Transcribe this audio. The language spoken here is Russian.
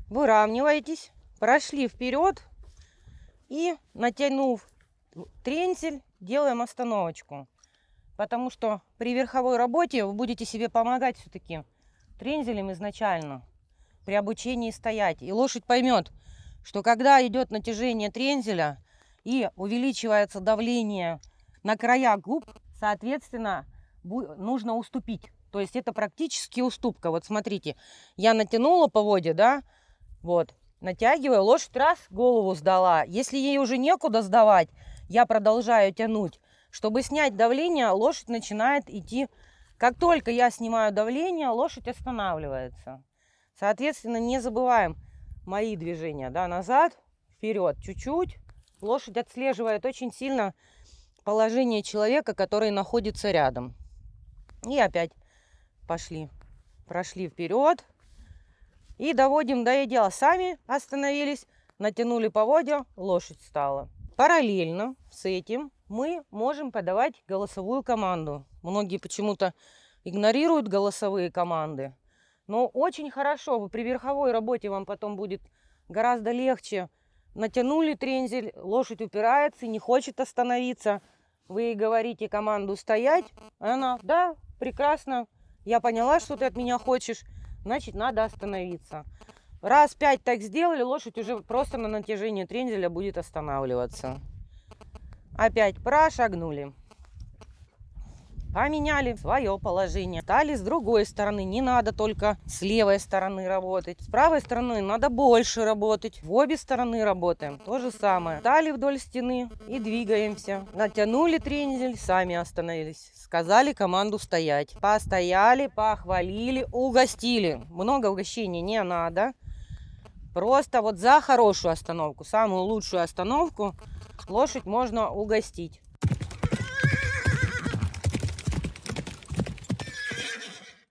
Выравниваетесь, прошли вперед и, натянув трензель, делаем остановочку. Потому что при верховой работе вы будете себе помогать все-таки трензелем изначально при обучении стоять. И лошадь поймет, что когда идет натяжение трензеля и увеличивается давление на края губ, соответственно, нужно уступить. То есть это практически уступка. Вот смотрите, я натянула поводья, да, вот, натягиваю, лошадь раз, голову сдала. Если ей уже некуда сдавать, я продолжаю тянуть. Чтобы снять давление, лошадь начинает идти. Как только я снимаю давление, лошадь останавливается. Соответственно, не забываем мои движения, да, назад, вперед, чуть-чуть. Лошадь отслеживает очень сильно положение человека, который находится рядом. И опять пошли, прошли вперед. И доводим до идеала. Сами остановились, натянули поводья, лошадь встала. Параллельно с этим мы можем подавать голосовую команду. Многие почему-то игнорируют голосовые команды. Но очень хорошо, при верховой работе вам потом будет гораздо легче. Натянули трензель, лошадь упирается, не хочет остановиться. Вы ей говорите команду стоять. Она, да, прекрасно, я поняла, что ты от меня хочешь, значит, надо остановиться. Раз 5 так сделали, лошадь уже просто на натяжении трензеля будет останавливаться. Опять прошагнули. Поменяли свое положение. Стали с другой стороны. Не надо только с левой стороны работать. С правой стороны надо больше работать. В обе стороны работаем. То же самое. Стали вдоль стены и двигаемся. Натянули трензель, сами остановились. Сказали команду стоять. Постояли, похвалили, угостили. Много угощений не надо. Просто вот за хорошую остановку, самую лучшую остановку лошадь можно угостить.